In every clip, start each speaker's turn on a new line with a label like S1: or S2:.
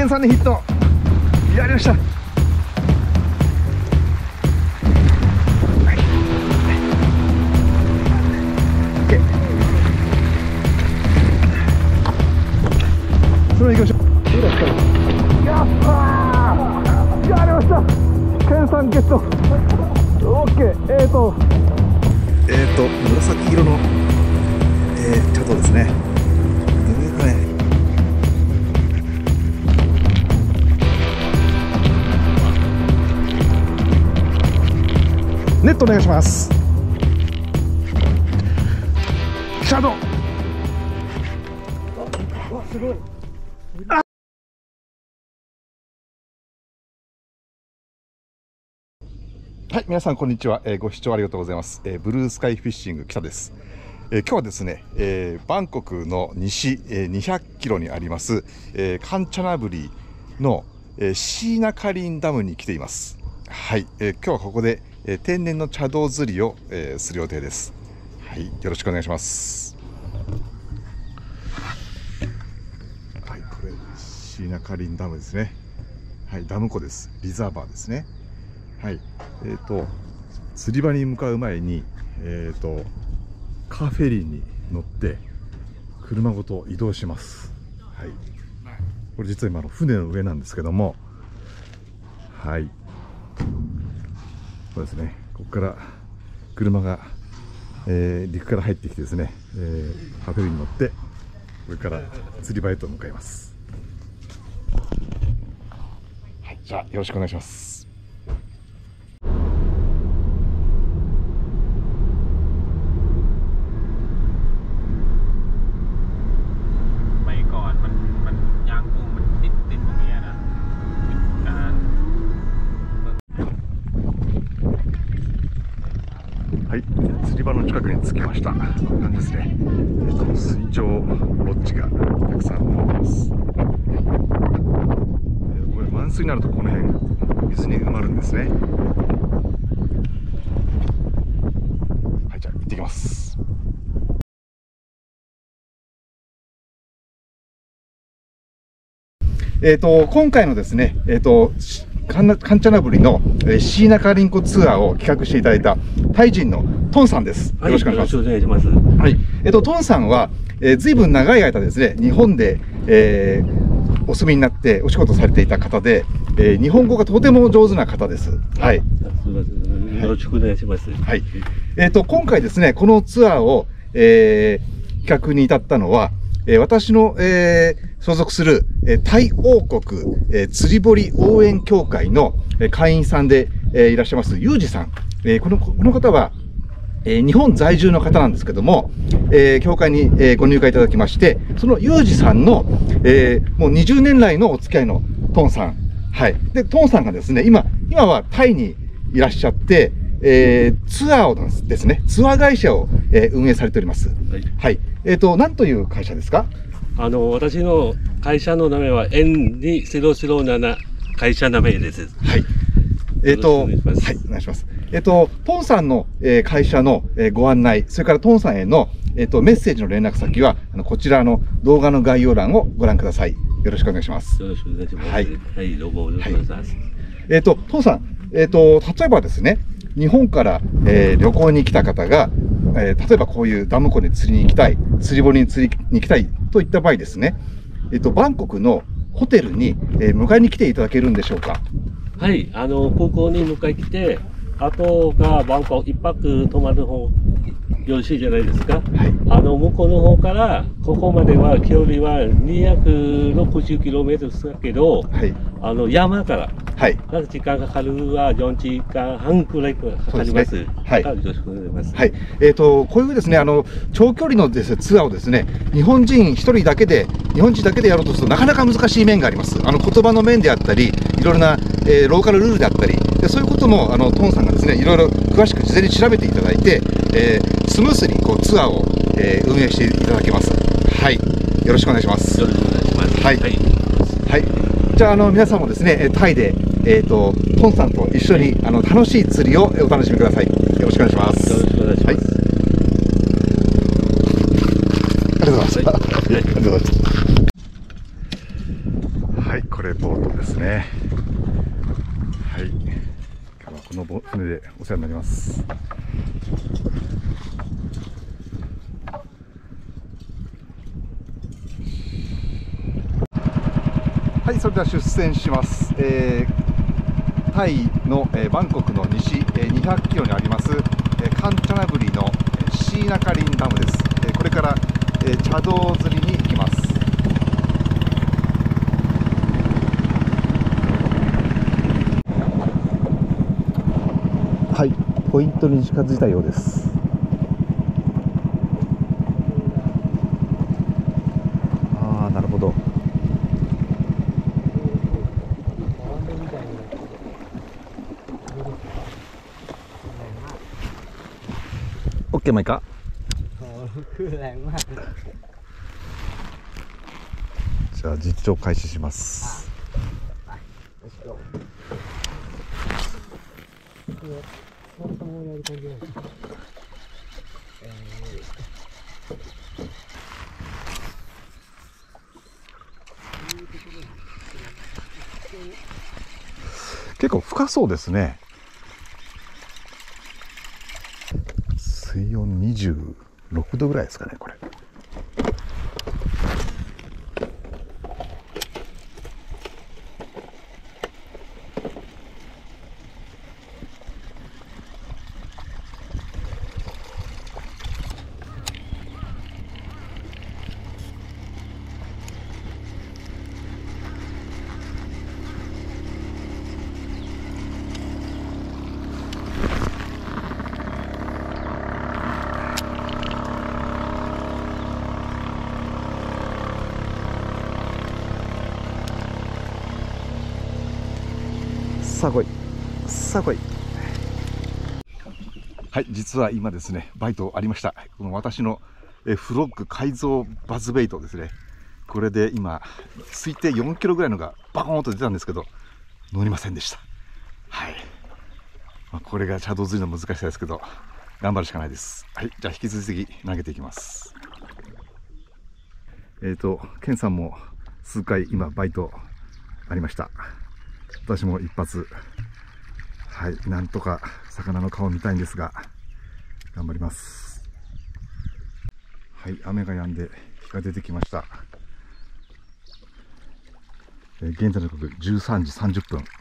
S1: ケンさんのヒットやりました。それ行きましょう。やったー、やりました。ケンさんゲット。オッケー。紫色の、チャドですね。ネットお願いします。シャドウ。わ、すごい。はい、皆さんこんにちは。ご視聴ありがとうございます。ブルースカイフィッシング北です。今日はですね、バンコクの西、200キロにあります、カンチャナブリの、シーナカリンダムに来ています。はい、今日はここで、天然の茶道釣りを、する予定です。はい、よろしくお願いします。はい、これシーナカリンダムですね。はい、ダム湖です。リザーバーですね。はい、釣り場に向かう前に、カーフェリーに乗って車ごと移動します。はい、これ実は今の船の上なんですけども、はい、そうですね。ここから車が、陸から入ってきてですね、カーフェリーに乗ってこれから釣り場へと向かいます。はい、じゃあよろしくお願いします。はい、釣り場の近くに着きました。こんな感じですね。水上ロッジがたくさん並んでます。これ満水になるとこの辺水に埋まるんですね。はい、じゃあ行ってきます。今回のですね、カンチャナブリのシーナカリンコツアーを企画していただいたタイ人のトンさんです。よろしくお願いします。はい、トンさんは、ずいぶん長い間ですね、日本で、お住みになってお仕事されていた方で、日本語がとても上手な方です。はい。よ
S2: ろしくお願いします。
S1: はい。今回ですね、このツアーを、企画に至ったのは、私の、所属する、タイ王国、釣り堀応援協会の会員さんで、いらっしゃいますユージさん。この方は、日本在住の方なんですけども、協会に、ご入会いただきまして、そのユージさんの、もう20年来のお付き合いのトンさん。はい。で、トンさんがですね、今はタイにいらっしゃって、ツアーをですね、ツアー会社を、運営されております。はい。はい。何という会社ですか？
S2: 私の会社の名前は N2007 会社名前です。
S1: はい。はい、お願いします。トンさんの、会社の、ご案内、それからトンさんへの、メッセージの連絡先は、こちらの動画の概要欄をご覧ください。よろしくお願いします。
S2: よろしくお願いします。はい。はい、どうもお願いします。
S1: トンさん、例えばですね、日本から、旅行に来た方が、例えばこういうダム湖に釣りに行きたい、釣り堀に釣りに行きたいといった場合ですね、バンコクのホテルに、迎えに来ていただけるんでしょうか？
S2: はい、空港に迎え来て、あとがバンコク一泊泊まる方、よろしいじゃないですか。はい、向こうの方からここまでは距離は260kmですけど、はい、山から、はい、時間がかかるは4時間半くらいかかります。はい、よろしくお願いします。はい、こういうですね、長距離のです、ツアーをですね、日本人だけでやろうとするとなかなか難しい面があります。言葉の面であったり、いろいろな、ローカルルールであったり、そういうこともトンさんがですね、いろいろ詳しく事前に調べていただいて、スムースにこうツアーを、運営していただけます。はい、よろしくお願いします。 よろしくお願いします。
S1: はい、はいはい、じゃあ皆さんもですね、タイで、トンさんと一緒に楽しい釣りをお楽しみください。よろしくお願いします。
S2: よろしくお願いします。
S1: ありがとうございました。ありがとうございました。はい、これね。はい。今日はこの船でお世話になります。はい、それでは出船します。タイの、バンコクの西、200キロにあります、カンチャナブリの、シーナカリンダムです。これから、茶道釣りに行きます。はい、ポイントに近づいたようです。ああ、なるほど。オッケー、もういいか。じゃあ実調開始します。結構深そうですね。水温26度ぐらいですかね、これ。さあ来い、さあ来い。はい、実は今ですね、バイトありました。この私のフロッグ改造バズベイトですね。これで今推定4キロぐらいのがバコーンと出たんですけど、乗りませんでした。はい、これが茶道釣りの難しさですけど、頑張るしかないです。はい、じゃあ引き続き投げていきます。ケンさんも数回今バイトありました。私も一発、はい、なんとか魚の顔見たいんですが、頑張ります。はい、雨が止んで日が出てきました。現在の刻13時30分。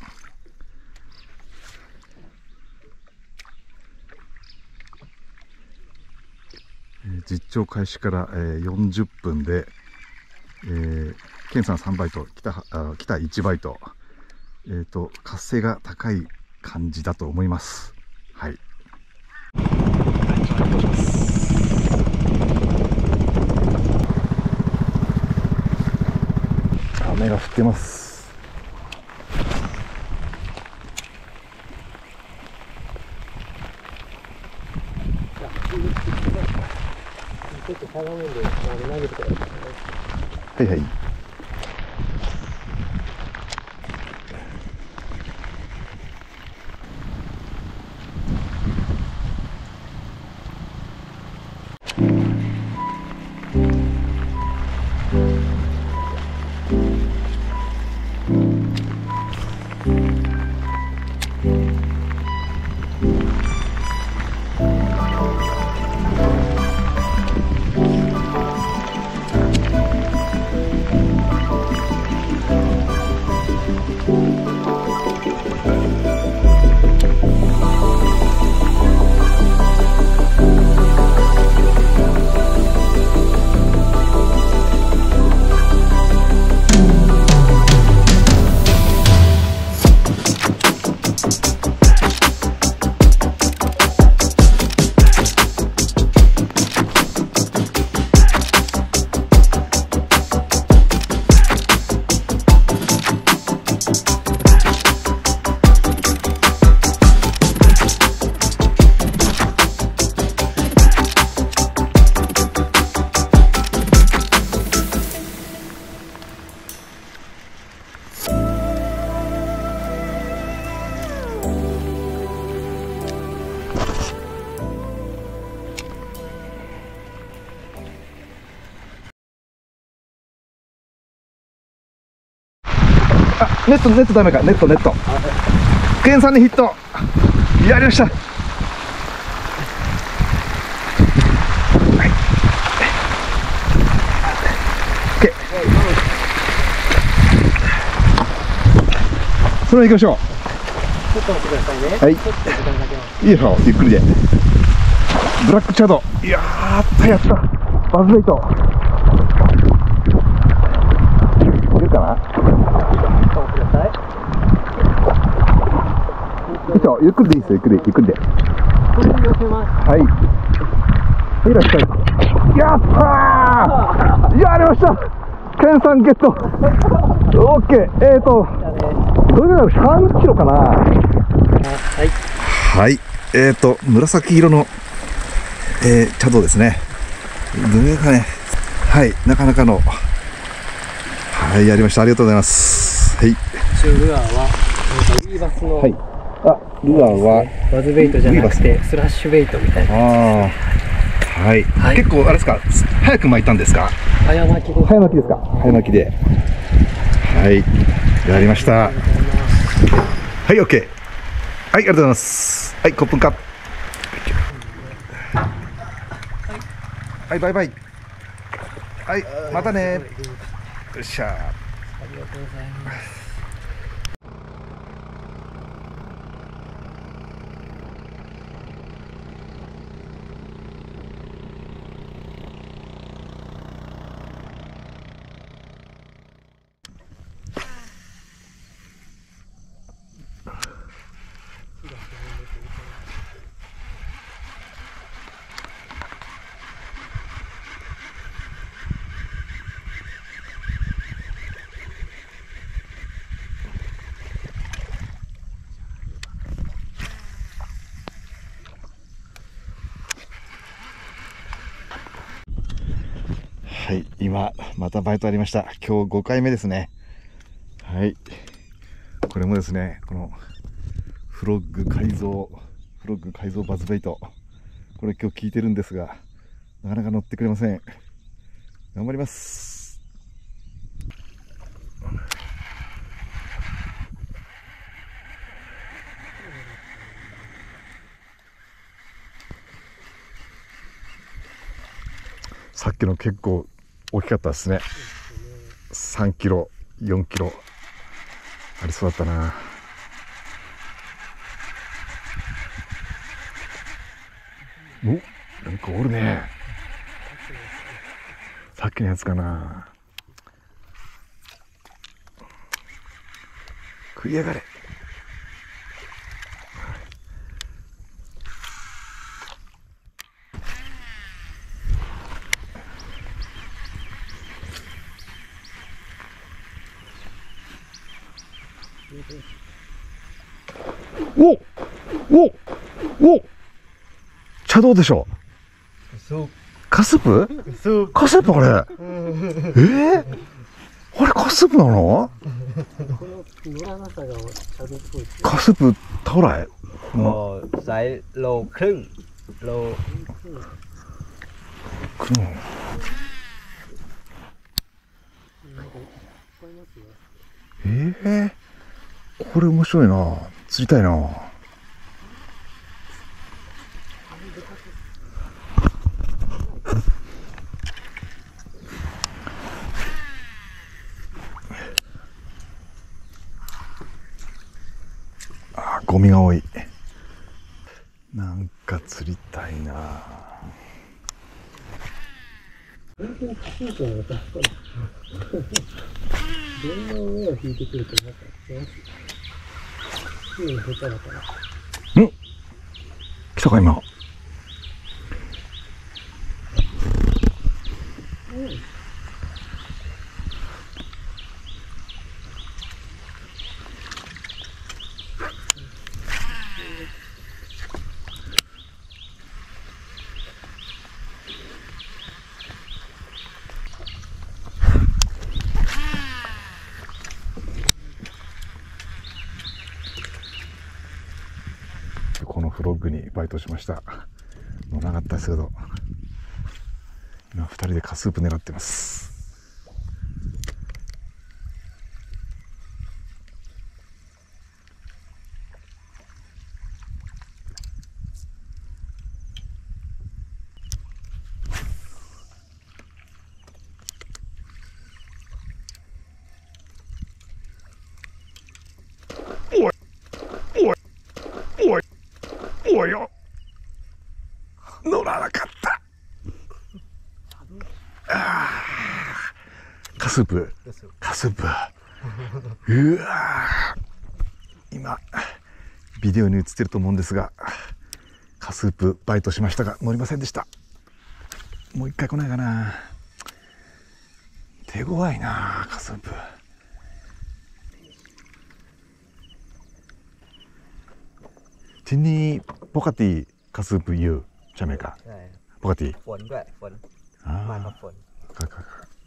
S1: 実調開始から40分で、ケンさん3バイト、北1バイト。活性が高い感じだと思います。はい。雨が降ってます。ちょっとしゃがめんで投げてくださいね。はいはい。 あ、ネットダメか、ネット。ケンさんにヒット。やりました。はい。OK。それ行きましょう。
S3: ちょっと待ってくださいね。
S1: はい。
S3: ちょっと時間かけます。
S1: いいでしょ、ゆっくりで。ブラックチャド。いやー、やった。バズレイト。いけるかな。
S3: ちょっと待ってください。
S1: いいでしょ、ゆっくりでいいですよ、ゆっくりで。
S3: これに寄せます。
S1: はい。はい、らっしゃい。やったー。やりました。ケンさんゲット。オッケー。どれぐらい3キロかな。
S3: はい。
S1: はい。紫色の、茶道ですね。どれですかね。はい。なかなかの。はい、やりました。ありがとうございます。はい。
S3: 中ルアーは、ウィーバスの、
S1: はい。あ、ルアーは
S3: バズベイトじゃなくて、スラッシュベイトみたいな。
S1: はい。結構、あれですか、早く巻いたんですか。
S3: 早巻きです。
S1: 早巻きですか。早巻きで。はい。やりました。はい、オッケー。はい、ありがとうございます。はい、コップンカップ。はい、バイバイ。はい、またね。よっしゃー。
S3: ありがとうございます。
S1: はい、今またバイトありました。今日5回目ですね。はい、これもですね、このフロッグ改造バズベイト、これ今日聞いてるんですが、なかなか乗ってくれません。頑張ります。さっきの結構大きかったですね。3キロ、4キロありそうだったな。お、なんかおるね。さっきのやつかな。食いやがれ。おお茶道でしょ。カスープカスープあれ。あれカスープなの。カスープเท่าไหร่
S3: ไซส์โลครึ่งโล
S1: これ面白いな。釣りたいな。あ、ゴミが多い。なんか釣りたいな。
S3: 本当にカスープなのか。電の上を引いてくるとなんか下手だから。
S1: 来たか今。このフロッグにバイトしました。乗らなかったですけど、今2人でカスープ狙ってます。 かった。カスープ。カスープ。うわ今、ビデオに映ってると思うんですが、カスープバイトしましたが、乗りませんでした。もう一回来ないかな。手強いな、カスープ。Sini pokati kasup you ใช่ไหมครับ
S3: ใช่
S1: ปกติ
S3: ฝนด้วยฝนมากับฝน
S1: ครับ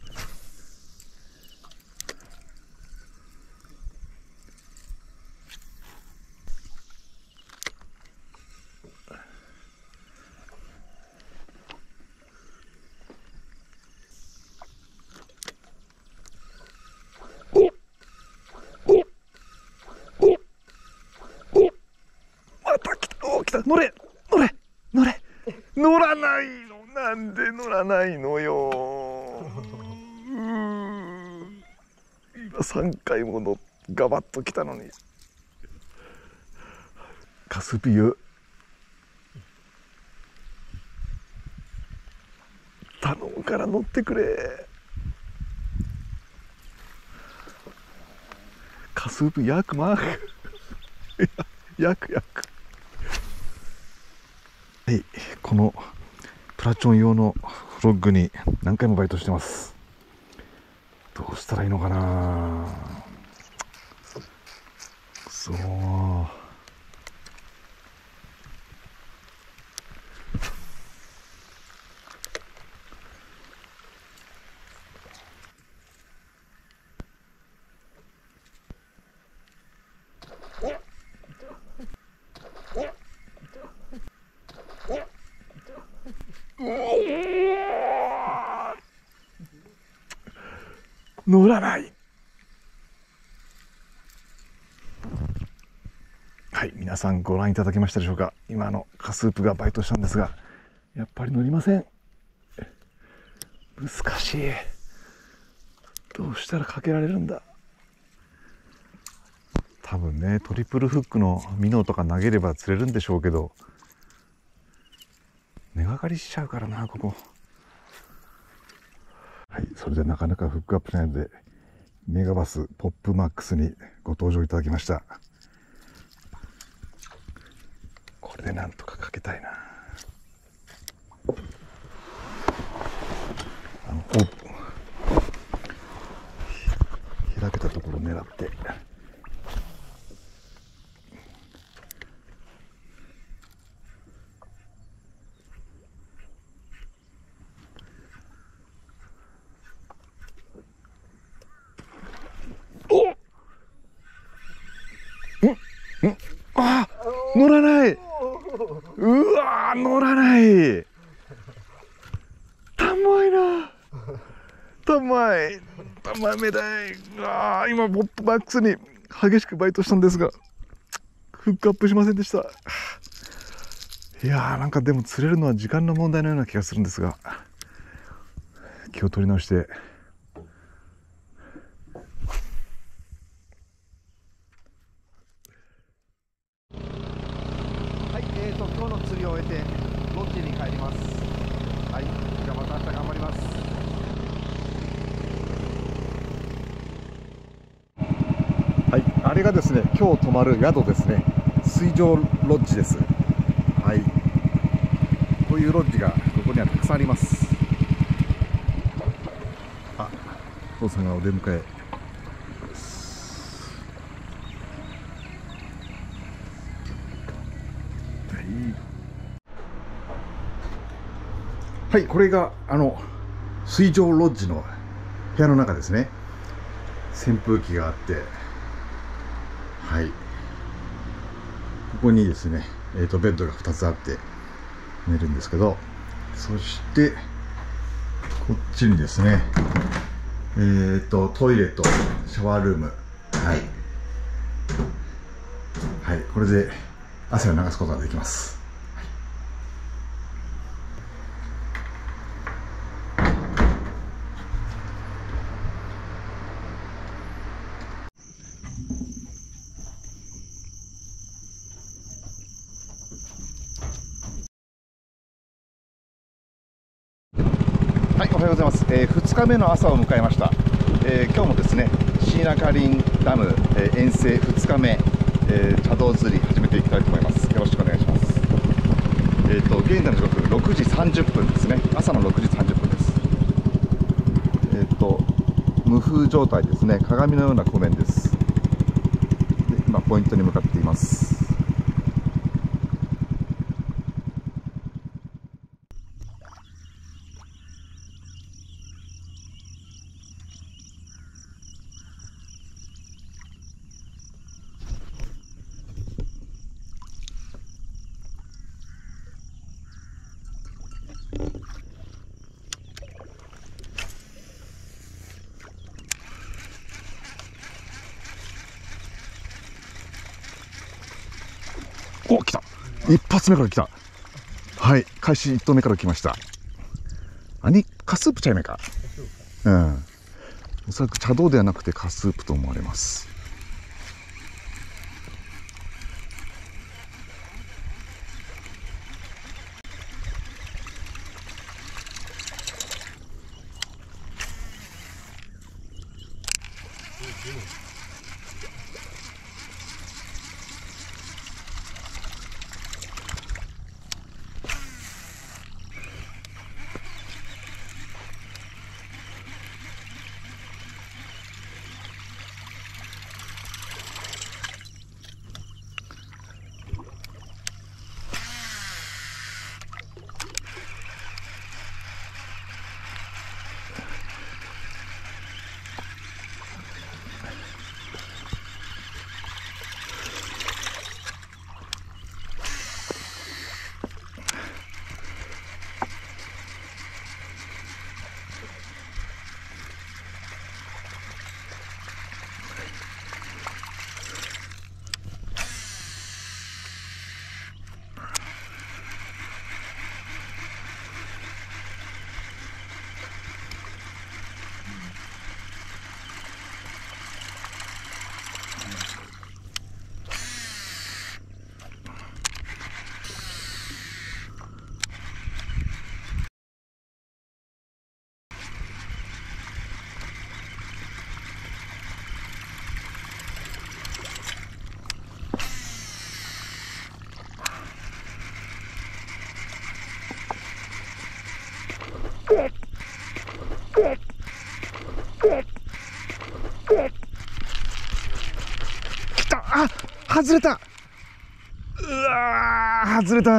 S1: また来た、お来た、乗れ乗れ乗れ、乗らないの、なんで乗らないのよ。今3回もガバッと来たのに。カスピユ頼むから乗ってくれ。カスピヤクマーヤクはい、このプラチョン用のフロッグに何回もバイトしてます。どうしたらいいのかな。そう。乗らない。はい、皆さんご覧いただけましたでしょうか。今カスープがバイトしたんですが、やっぱり乗りません。難しい。どうしたらかけられるんだ。多分ね、トリプルフックのミノとか投げれば釣れるんでしょうけど、根がかりしちゃうからな、ここ。はい、それでなかなかフックアップしないので、メガバスポップマックスにご登場いただきました。これでなんとかかけたいな。開けたところを狙って。あ、乗らない。うわー、乗らない。たまいな。たまい。たまめだい。今ポップマックスに激しくバイトしたんですが、フックアップしませんでした。いやー、なんかでも釣れるのは時間の問題のような気がするんですが、気を取り直して。はい、今日の釣りを終えてロッジに帰ります。はい、じゃあまた明日頑張ります。はい、あれがですね、今日泊まる宿ですね。水上ロッジです。はい、こういうロッジがここにはたくさんあります。あ、お父さんがお出迎え。はい、これが水上ロッジの部屋の中ですね。扇風機があって、はい、ここにですね、ベッドが2つあって寝るんですけど、そしてこっちにですね、トイレとシャワールーム、はい、これで汗を流すことができます。 ようございます。2日目の朝を迎えました。今日もですね、椎名カリンダム、遠征2日目、茶道釣り始めていきたいと思います。よろしくお願いします。現在の時刻6時30分ですね。朝の6時30分です。無風状態ですね。鏡のような湖面です。で、今ポイントに向かっています。お、来た。一発目から来た。はい、開始1投目から来ました。カスープちゃいめか。うん。おそらく茶道ではなくてカスープと思われます。来た。あ、外れた。うわー、外れた。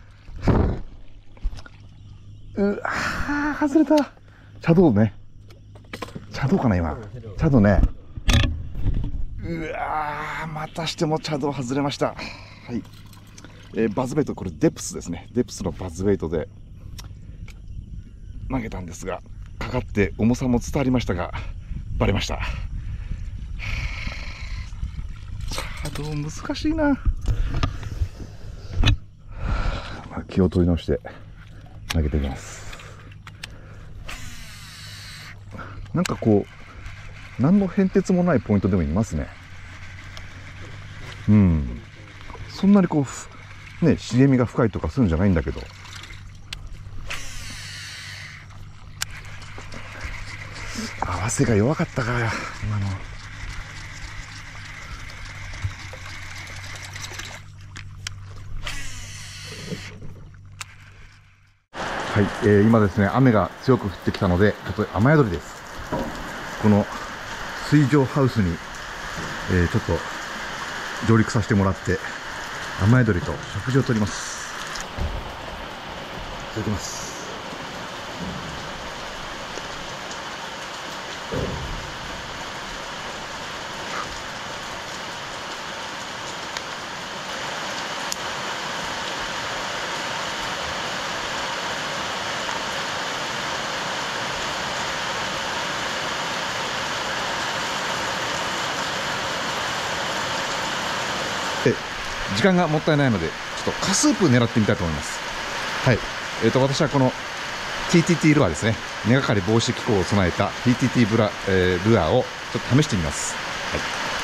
S1: 外れた。茶道ね。茶道かな今。茶道ね。うわー、またしても茶道外れました。はい。バズベイト、これデプスですね。デプスのバズベイトで投げたんですが、かかって重さも伝わりましたが、バレました。茶道難しいな。まあ、気を取り直して投げてみます。なんかこう、何の変哲もないポイントでもいますね。うん。そんなにこう、ね、茂みが深いとかするんじゃないんだけど。合わせが弱かったか、今の。はい、今ですね、雨が強く降ってきたので、ちょっと雨宿りです。この水上ハウスに、ちょっと上陸させてもらって、雨宿りと食事をとります。いただきます。時間がもったいないので、ちょっとカスープ狙ってみたいと思います。はい。私はこの TTT ルアーですね。根がかり防止機構を備えた TTT ルアーをちょっと試してみます。はい。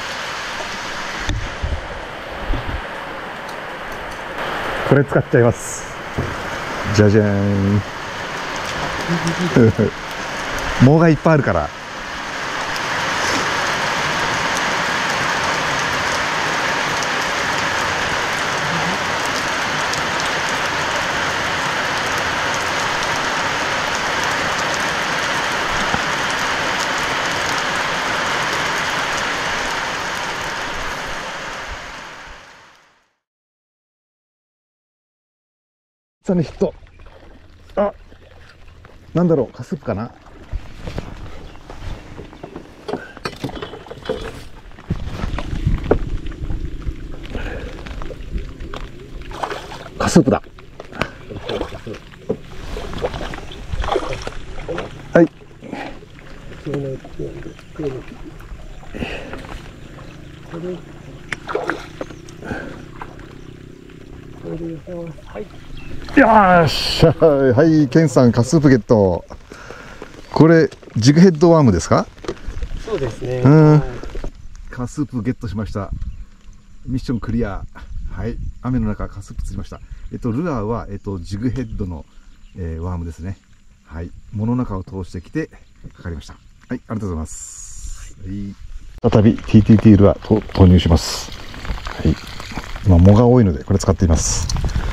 S1: これ使っちゃいます。じゃじゃーん。 藻がいっぱいあるから。さあね、ヒット。あ、なんだろう、カスープかな。カスープだ。はい。よーしゃ、はい、ケンさん、カスープゲット。これ、ジグヘッドワームですか？
S3: そうですね。
S1: カスープゲットしました。ミッションクリア。はい、雨の中、カスープ釣りました。ルアーは、ジグヘッドの、ワームですね。はい、藻の中を通してきて、かかりました。はい、ありがとうございます。はい、再び TTT ルアーと投入します。はい、今、藻が多いので、これ使っています。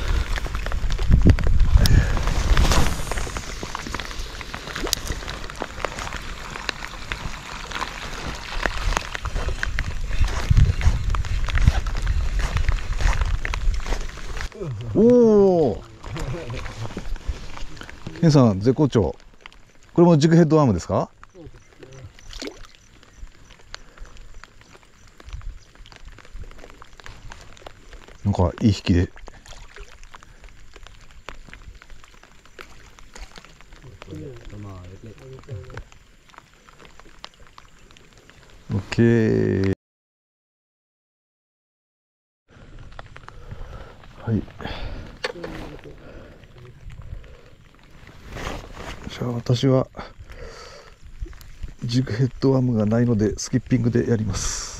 S1: おお、ケンさん絶好調。これもジグヘッドワームですか？なんかいい引きで。オッケー。はい。じゃあ私はジグヘッドワームがないのでスキッピングでやります。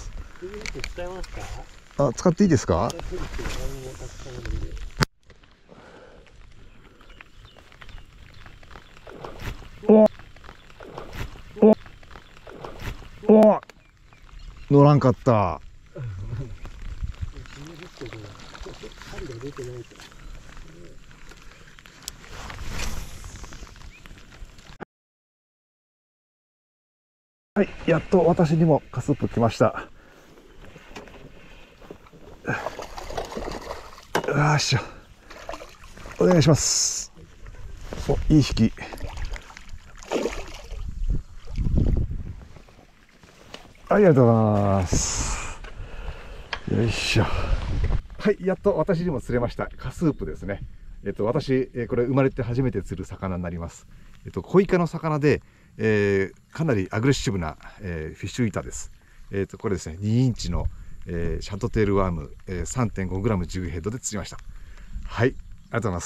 S1: あ、使っていいですか？お乗らんかった。はい、やっと私にもカスープ来ました。よいしょ、お願いします。お、いい引き。ありがとうございます。よいしょ。はい、やっと私にも釣れました。カスープですね。私、これ生まれて初めて釣る魚になります。小イカの魚で、かなりアグレッシブな、フィッシュイーターです。これですね、2インチの、シャドーテールワーム、3.5 グラムジグヘッドで釣りました。はい、ありがとうございます。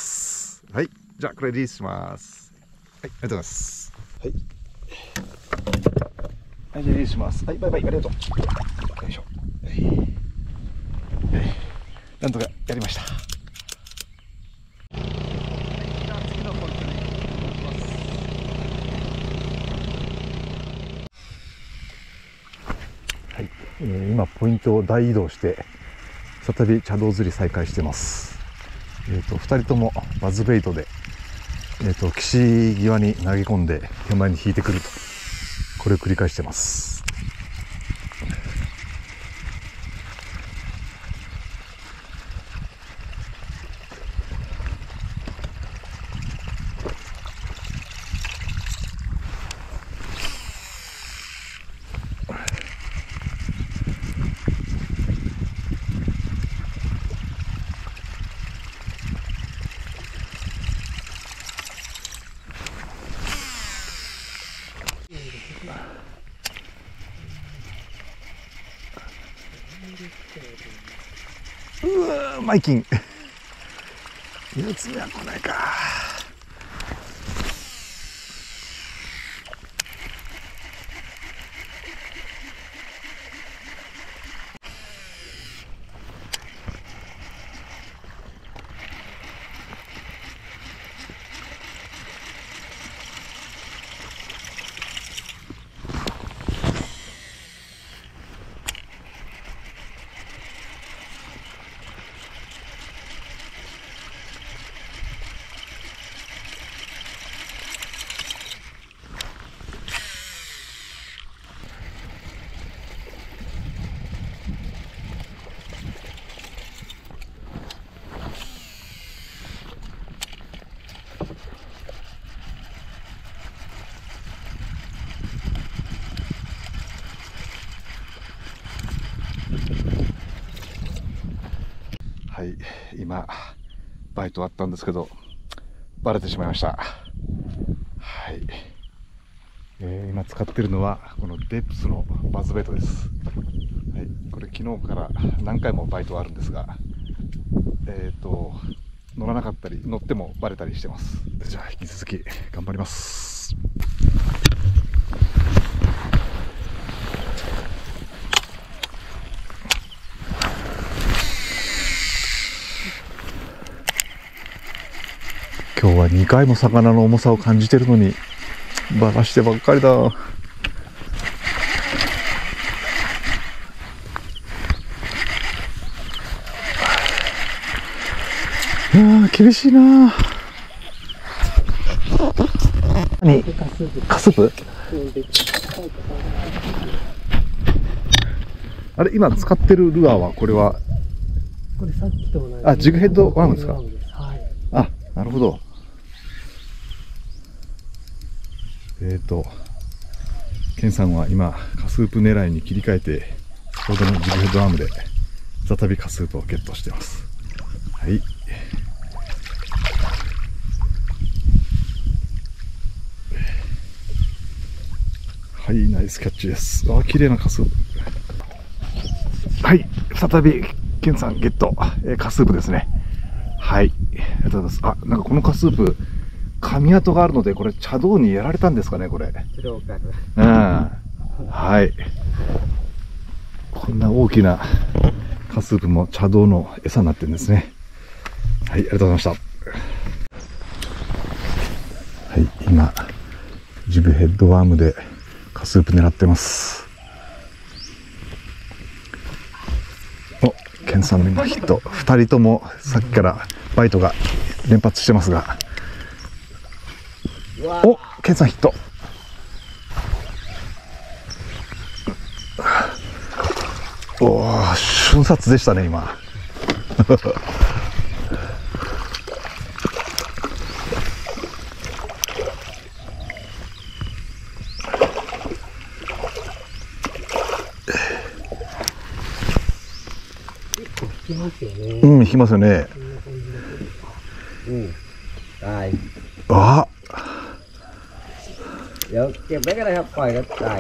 S1: はい、じゃあこれリリースします。はい、ありがとうございます。はい。はい、リリースします。はい、バイバイ、ありがとう。よいしょ。はい。はい、なんとかやりました。今ポイントを大移動して再び茶道釣り再開してます。2人ともバズベイトで、岸際に投げ込んで手前に引いてくると、これを繰り返してます。うわ、マイキン4つ目は来ないか。 はい、今バイトあったんですけどバレてしまいました。はい、今使ってるのはこのデプスのバズベイトです。はい、これ昨日から何回もバイトあるんですが、乗らなかったり乗ってもバレたりしてます。じゃあ引き続き頑張ります。今日は2回も魚の重さを感じてるのにバラしてばっかりだ。厳しいな。何？カスープ？あれ今使ってるルアーはこれは？
S4: これさっきと同じ。
S1: あ、ジグヘッドワームですか？
S4: はい。
S1: あ、なるほど。ケンさんは今カスープ狙いに切り替えて、ちょうどのジグヘッドワームで再びカスープをゲットしてます。はい。はい、ナイスキャッチです。あ、綺麗なカスープ。はい、再びケンさんゲット、カスープですね。はい、ありがとうございます。あ、なんかこのカスープ噛み跡があるので、これ茶道にやられたんですかね、これ。うん、はい。こんな大きなカスープも茶道の餌になってるんですね。はい、ありがとうございました。はい、今ジグヘッドワームでカスープ狙ってます。お、ケンさんの今ヒット。2人ともさっきからバイトが連発してますが、お、ケンさんヒット。おー、瞬殺でしたね今。
S4: 引きますよね。
S1: うん、引きますよね。
S3: ตาย
S1: あ、
S3: เดี๋ยวเก็บไว้ก็ได้ครับปล่อยก็ตาย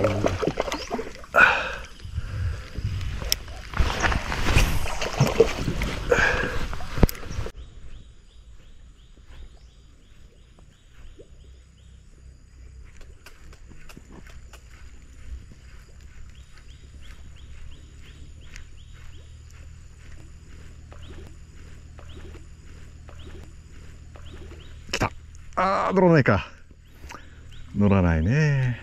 S1: あー、乗らないか。乗らないね。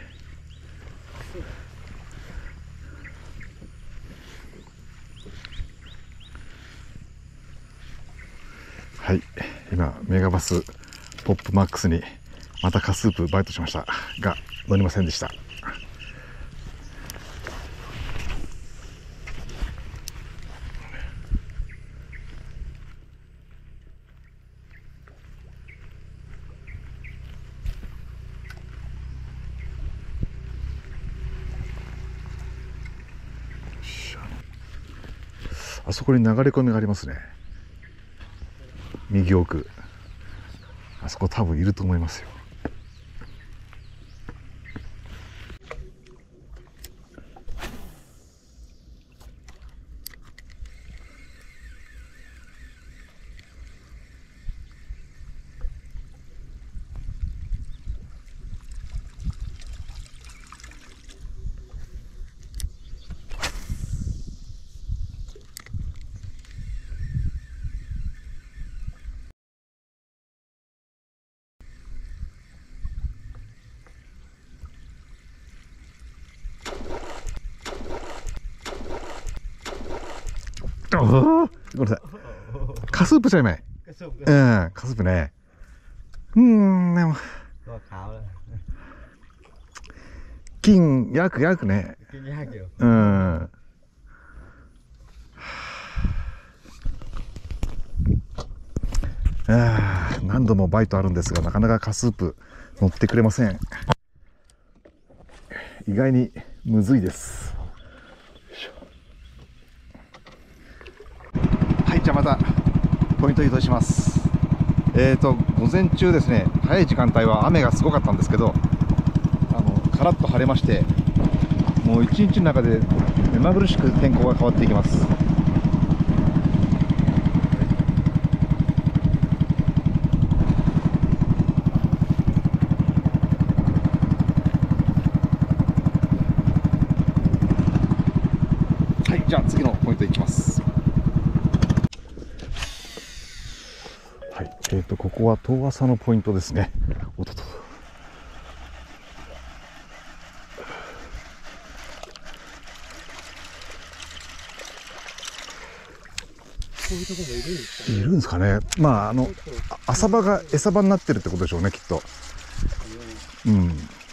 S1: はい、今メガバスポップマックスにまたカスープバイトしましたが乗りませんでした。あそこに流れ込みがありますね。右奥、あそこ多分いると思いますよ。ごめんなさい。カスープちゃいまい。うん、カスープね。でも。金、焼くね。何度もバイトあるんですが、なかなかカスープ乗ってくれません。意外にむずいです。 じゃあまたポイント移動します。午前中ですね、早い時間帯は雨がすごかったんですけど、カラッと晴れまして、もう一日の中で目まぐるしく天候が変わっていきます。はい、じゃあ次のポイントいきます。はい、ここは遠浅のポイントですね。おっとっと。
S4: こういうところもいるんですかね。
S1: いるんですかね。まあ浅場が餌場になってるってことでしょうね、きっと。うん。
S4: 今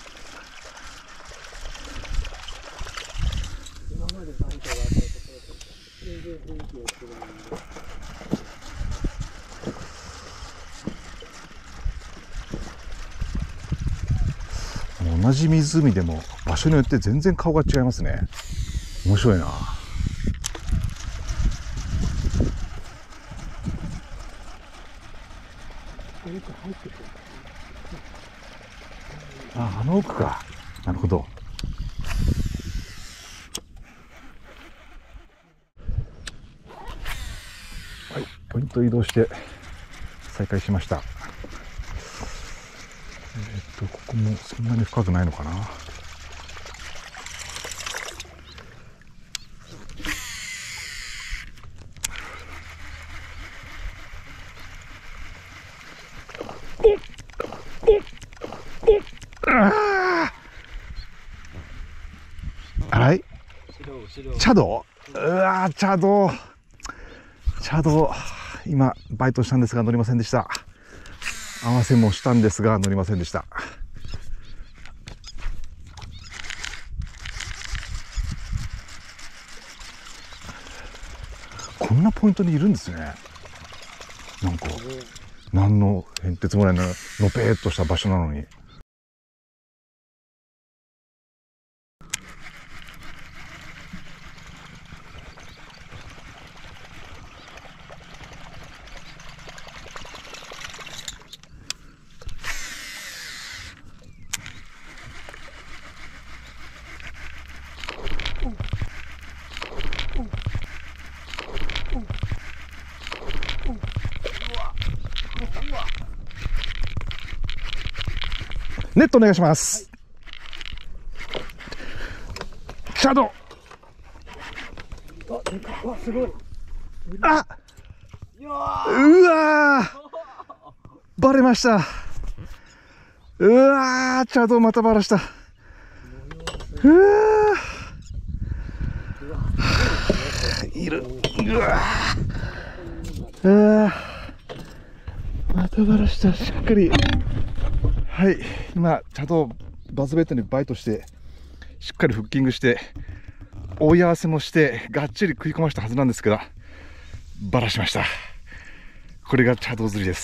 S4: までバンコがあったところと全然雰囲気が違う。
S1: 同じ湖でも場所によって全然顔が違いますね。面白いな。あの奥か。なるほど。はい、ポイント移動して再開しました。ここもそんなに深くないのかな。あい茶道、茶道、今バイトしたんですが乗りませんでした。合わせもしたんですが乗りませんでした。こんなポイントにいるんですね。なんか何のへんてつもないのぺーっとした場所なのに。ネットお願いします。シャドウ。
S4: わ、すごい。
S1: あ、うわー、バレました。うわー、シャドウまたバラした。うわー、いる。うわー、またバラした。しっかり。はい、今ちゃんとバズベットにバイトしてしっかりフッキングして追い合わせもしてがっちり食い込ましたはずなんですけどバラしました。これが茶道釣りです。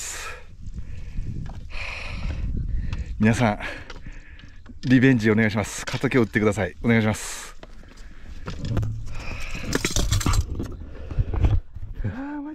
S1: 皆さんリベンジお願いします。敵を打ってください。お願いします。参った。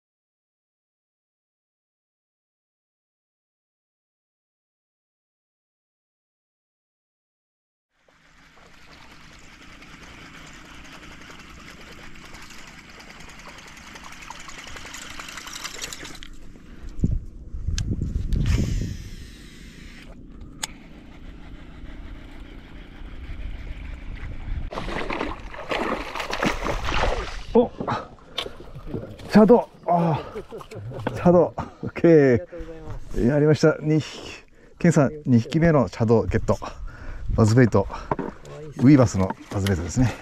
S1: お、茶道、茶道、オッケー、やりました。2匹、ケンさん2匹目の茶道ゲット。バズベイト、ウィーバスのバズベイトですね。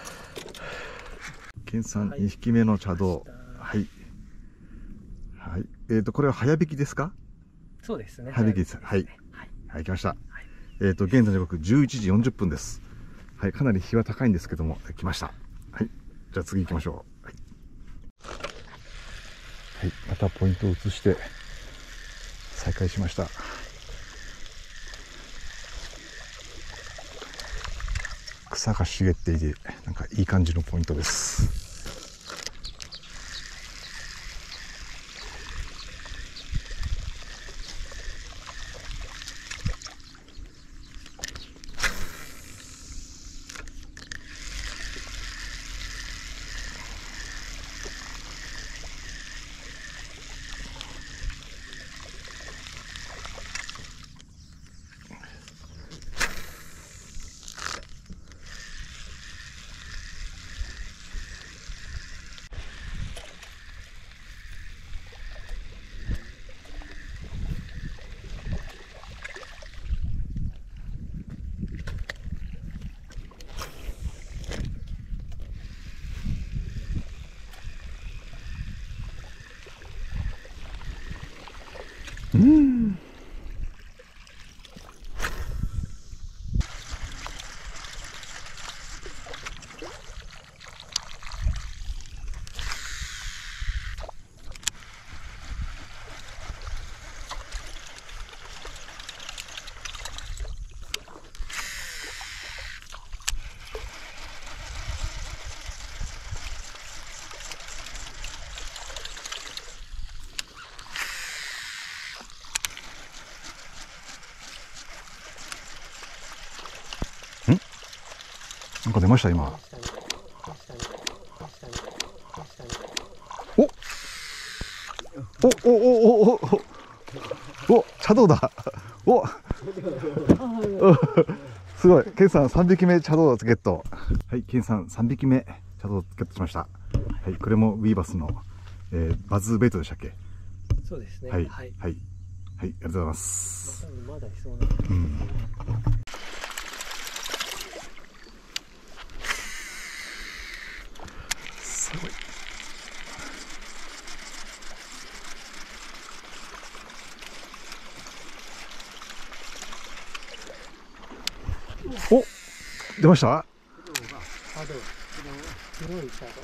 S1: ケンさん2匹目の茶道、はい、はい、これは早引きですか？
S4: そうですね。
S1: 早引きです。はい、はい、来ました。現在の時刻11時40分です。はい、かなり日は高いんですけども来ました。はい、じゃあ次行きましょう。はい、はい、またポイントを移して再開しました。草が茂っていてなんかいい感じのポイントです。 うん。なんか出ました今。おお茶道だ。おすごい。ケンさん3匹目茶道ゲット。はい、ケンさん3匹目茶道ゲットしました。はい、これもウィーバスの、バズベイトでしたっけ？
S4: そうですね。
S1: はいはいはい、ありがとうございます。
S4: まだいそうな。
S1: うん。すごい。お、出ました。
S4: 黒い茶道。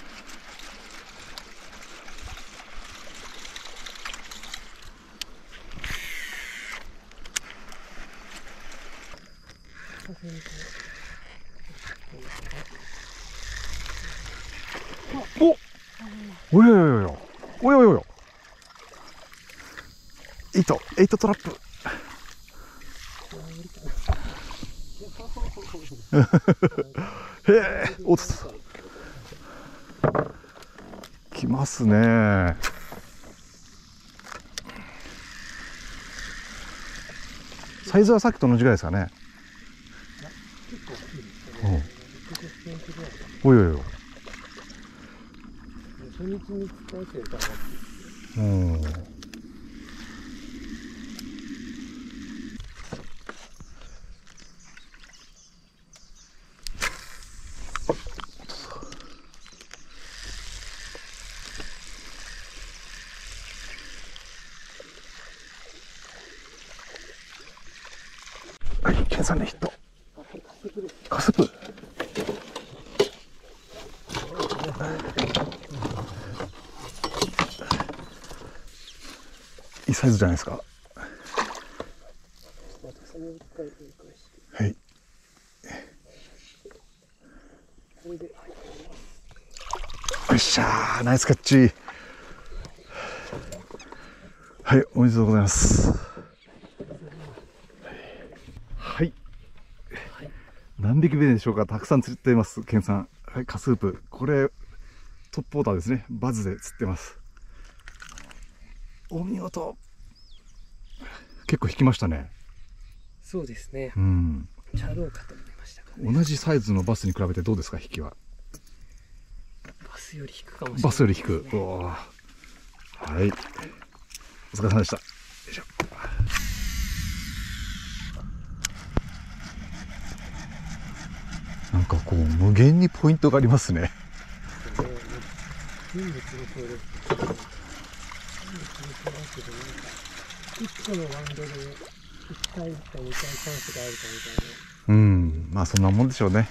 S1: およよよよおよよよ。エイトトラップ。へえ、おっと来ますね。サイズはさっきと同じぐらいですかね。おいおいおい。
S4: 初日に使うというか。
S1: うん。はい、ケンさんのヒット。カスプ。いいサイズじゃないですか。はい。よっしゃー、ナイスキャッチ。はい、おめでとうございます。はい。何匹目でしょうか。たくさん釣っています、ケンさん。はい、カスープ。これ、トップウォーターですね。バズで釣ってます。お見事。結構引きましたね。
S4: そうですね。
S1: うん。
S4: 茶道かと思いましたからね。
S1: 同じサイズのバスに比べてどうですか、引きは。
S4: バスより引くかもしれない、ね。
S1: バスより引く。おー。はい。お疲れ様でした。よいしょ。なんかこう無限にポイントがありますね。
S4: 1個のワンドで1回か2回チャンスがあるかみたいな。
S1: うん、まあそんなもんでしょうね。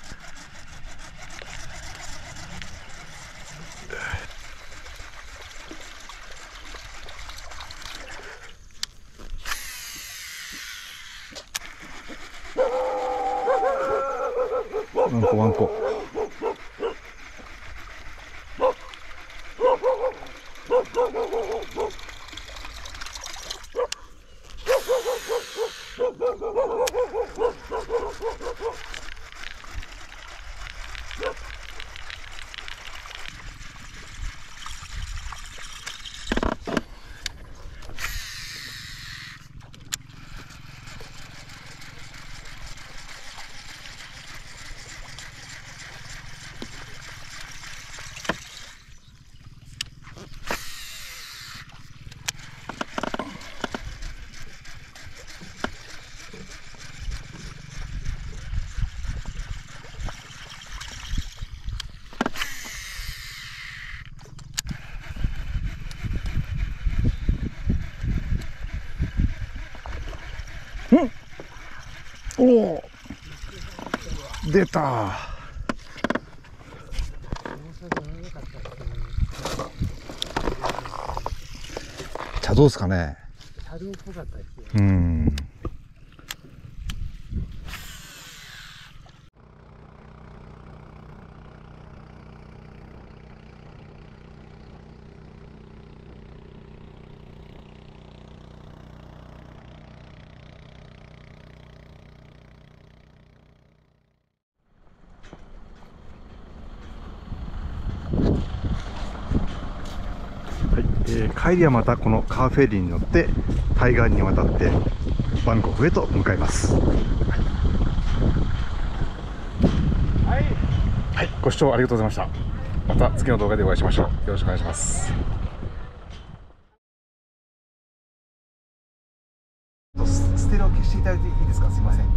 S1: ワンコワンコ。 出た。
S4: 大阪が長かったですね。
S1: 茶どうですかね。
S4: 車両っぽかったですね。
S1: うん。帰りはまたこのカーフェリーに乗って対岸に渡ってバンコクへと向かいます。はい、ご視聴ありがとうございました。また次の動画でお会いしましょう。よろしくお願いします。ステレオ消していただいていいですか。すいません。はい。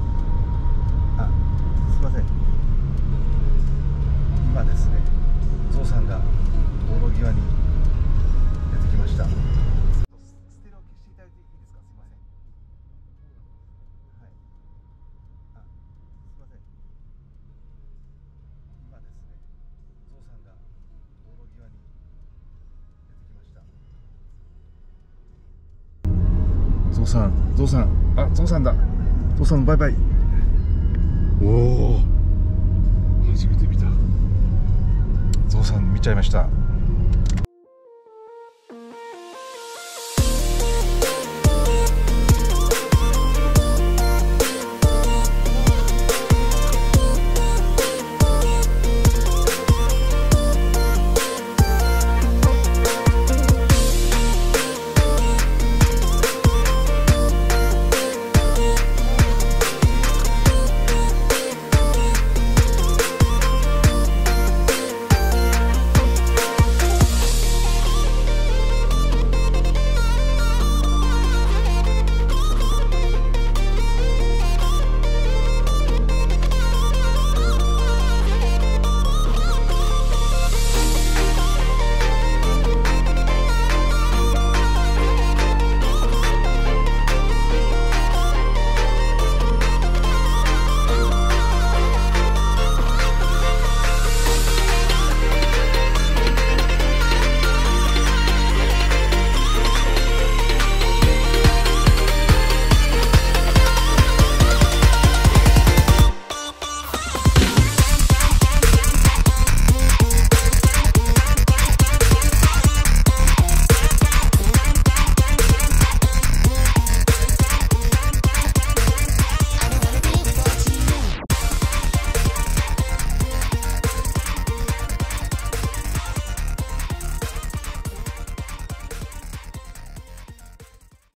S1: あ、すいません。今ですね、ゾウさんが道路際に出てきました。ステレオ消していただいていいですか。すいません。はい。あ、すいません。今ですね、ゾウさんが道路際に出てきました。ゾウさん、ゾウさん、あ、ゾウさんだ。ゾウさん、バイバイ。おお、初めて見た。ゾウさん見ちゃいました。